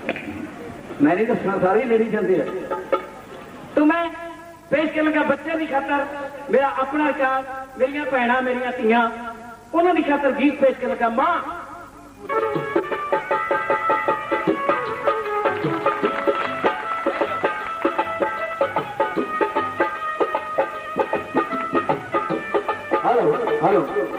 मैं नहीं दसना, सारे ही लेडी जाते हैं। तो मैं पेश कर लगा बच्चे की खातर, मेरा अपना चार, मेरिया भैन, मेरिया धियां, उन्होंने की खातर गीत पेश कर लगा। मां हेलो हेलो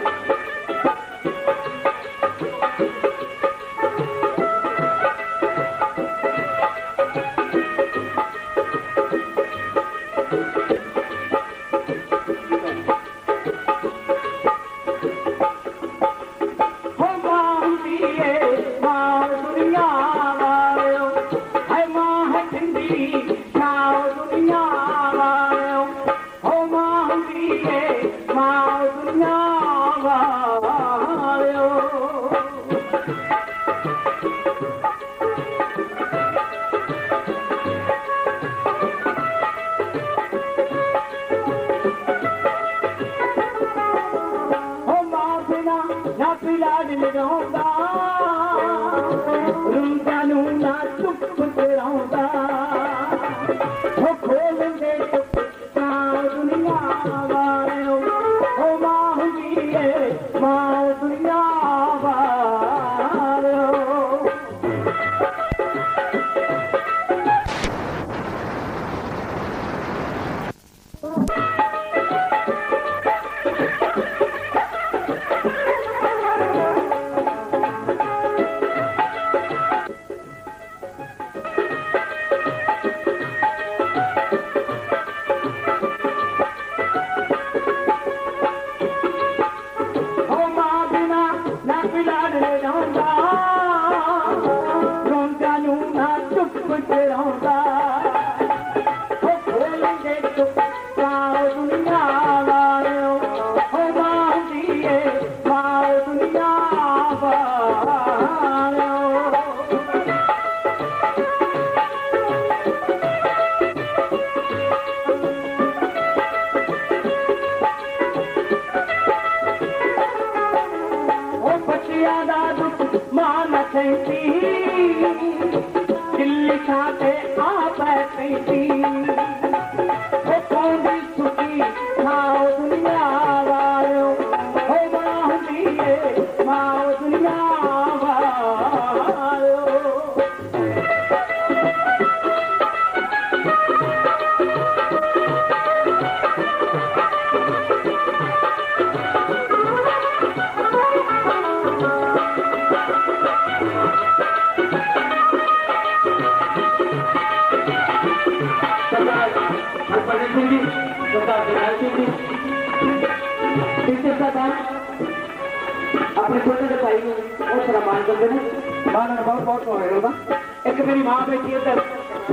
अपने छोटे से भाई बहुत सारा मान करते हैं, मान बहुत बहुत होगा। एक मेरी मां बैठी है इधर,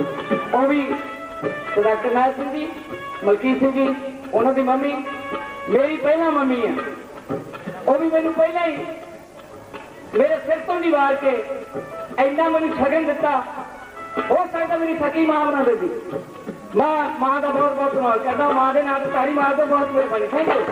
वो भी डॉक्टर नाथ सिंह जी, मलकीत सिंह जी, उन्होंने मम्मी मेरी पहला मम्मी है, वो भी मैंने पहला ही मेरे सिर तो नहीं वार के इन्ना मैंने छगन दिता, हो सकता मेरी सकी मां बना देती। मां का बहुत बहुत धन्यवाद करता हूँ, मां के नाम तारी मार दो, बहुत मेहरबानी, थैंक यू।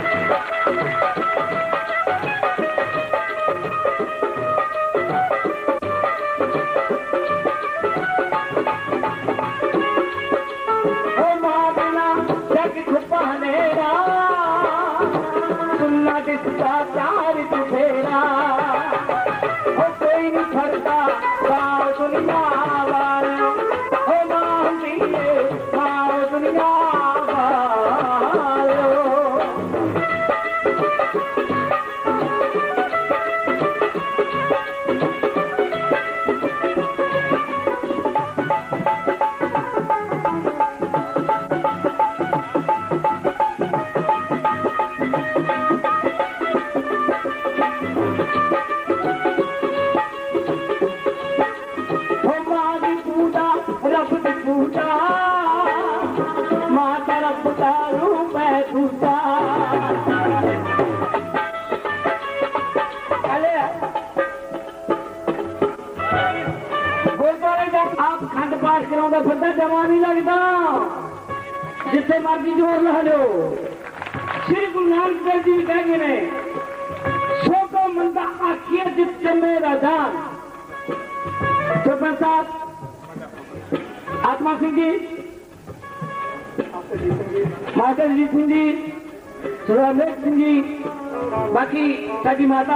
जमा नहीं लगता, जिथे मर्जी जोर ला लो। श्री गुरु नानक देव जी कहते ने, सो को मंदा आखिए जित जमे राजान, सरपंच साहब आत्मा सिंह जी, माता जी सिंह जी, सुरेंद्र सिंह जी, बाकी साडी माता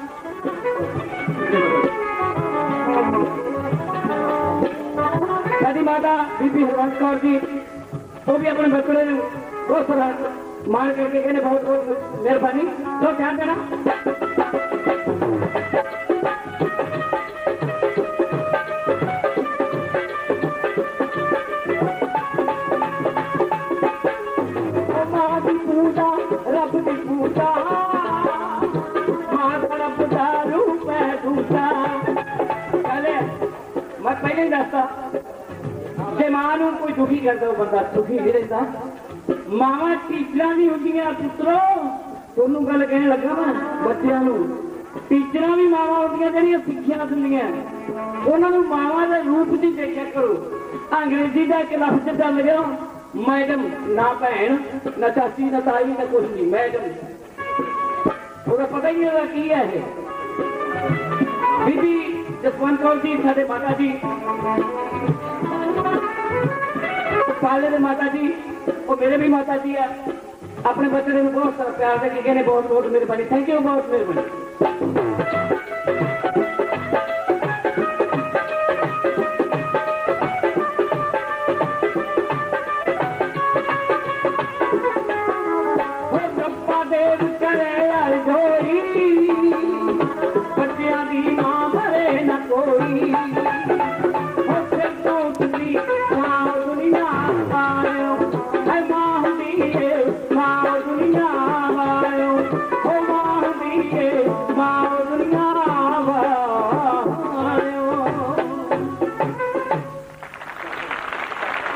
बीबी हरवंश कौर जी, वो भी अपने बच्चे बहुत सारा मान करके कहने बहुत बहुत मेहरबानी। तो ध्यान देना। पूजा रब की पूजा, मां रब का रूप है दूजा। पहले मैं पहले ही दसता जे मां नूं कोई दुखी करता वो बंदा सुखी नहीं रहता। मावा टीचर भी होंदियां पुत्रो, तुहानू गल कहने लगा मैं बच्चों नूं, टीचर भी मावा होंदियां जिहड़ियां सिक्खियां दिंदियां, उन्हां नूं मावा दे रूप च देखिया करो। अंग्रेजी का एक लफ्ज चल गया मैडम, ना भैन ना चाची ना ताई ना कुछ नहीं, मैडम। ਉਹਦਾ पता ही नहीं होगा की है ये। बीबी जसवंत कौर जी साडे माता जी, पाले दे माता जी, वो मेरे भी माता जी है। अपने बच्चे ने बहुत सारा प्यार दे के कहने बहुत बहुत मेहरबानी। थैंक यू, बहुत मेहरबानी। बच्चियां दी मां भरे न कोई,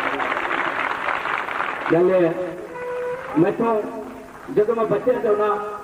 मैं तो जब मैं बच्चे होना